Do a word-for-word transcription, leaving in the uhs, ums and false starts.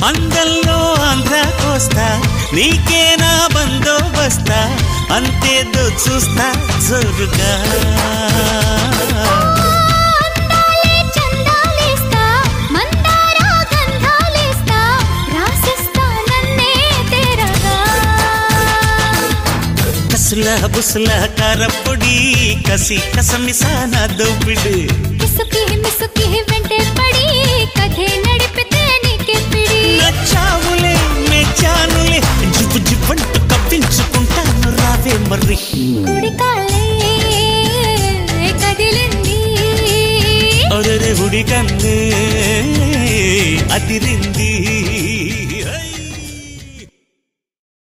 అందల్లో ఆంధ్ర కోస్తా నీకేనా బందోబస్తా అంతేదో చూస్తా జోరుగా కసులా బుసులా కారపొడి కసి కసమిసానా దోపిడి కిసుకి మిసుకి వెంటే పడి కథే నడిపితే నీకే పిడి నచ్చావులే మెచ్చానులే జిప్పు జిప్పంటూ కప్పించుకుంటాను రావే మర్రి కుడికాలే కదిలింది ఒరే ఉడికన్నే అదిరింది